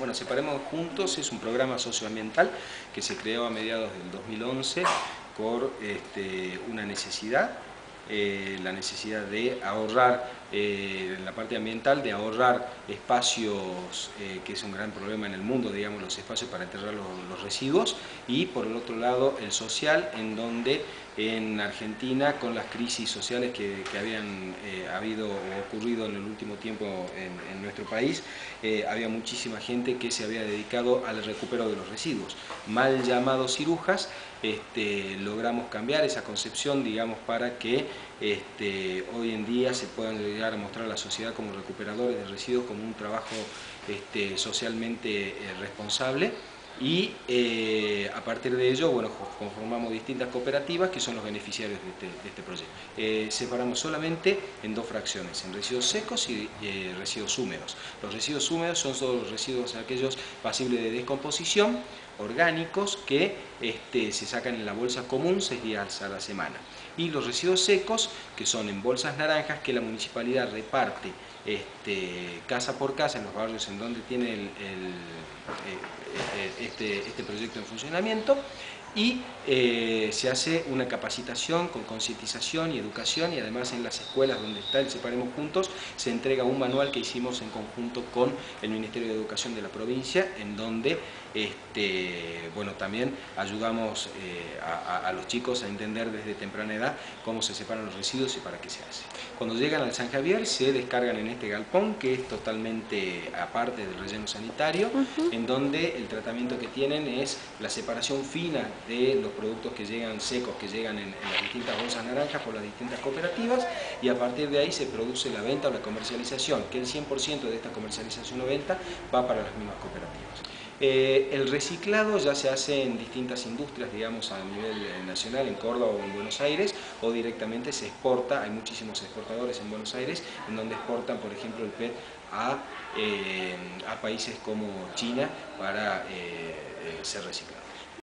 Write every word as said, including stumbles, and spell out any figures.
Bueno, Separemos Juntos es un programa socioambiental que se creó a mediados del dos mil once por este, una necesidad, eh, la necesidad de ahorrar, eh, en la parte ambiental, de ahorrar espacios, eh, que es un gran problema en el mundo, digamos, los espacios para enterrar los, los residuos, y por el otro lado el social, en donde en Argentina, con las crisis sociales que, que habían eh, habido o ocurrido en el último tiempo en, en nuestro país, eh, había muchísima gente que se había dedicado al recupero de los residuos, mal llamados cirujas. Este, logramos cambiar esa concepción, digamos, para que este, hoy en día se puedan llegar a mostrar a la sociedad como recuperadores de residuos, como un trabajo este, socialmente eh, responsable. Y eh, a partir de ello, bueno, conformamos distintas cooperativas que son los beneficiarios de este, de este proyecto. Eh, separamos solamente en dos fracciones, en residuos secos y eh, residuos húmedos. Los residuos húmedos son todos los residuos aquellos pasibles de descomposición, orgánicos, que este, se sacan en la bolsa común seis días a la semana. Y los residuos secos, que son en bolsas naranjas, que la municipalidad reparte este, casa por casa en los barrios en donde tiene el, el, este, este proyecto en funcionamiento, y eh, se hace una capacitación con concientización y educación, y además en las escuelas donde está el Separemos Juntos se entrega un manual que hicimos en conjunto con el Ministerio de Educación de la provincia, en donde este, bueno, también ayudamos eh, a, a los chicos a entender desde temprana edad cómo se separan los residuos y para qué se hace. Cuando llegan al San Javier se descargan en este galpón, que es totalmente aparte del relleno sanitario, uh-huh. en donde el tratamiento que tienen es la separación fina de los productos que llegan secos, que llegan en, en las distintas bolsas naranjas por las distintas cooperativas, y a partir de ahí se produce la venta o la comercialización, que el cien por ciento de esta comercialización o venta va para las mismas cooperativas. Eh, el reciclado ya se hace en distintas industrias, digamos, a nivel nacional, en Córdoba o en Buenos Aires, o directamente se exporta. Hay muchísimos exportadores en Buenos Aires, en donde exportan, por ejemplo, el P E T a, eh, a países como China para eh, eh, ser reciclado.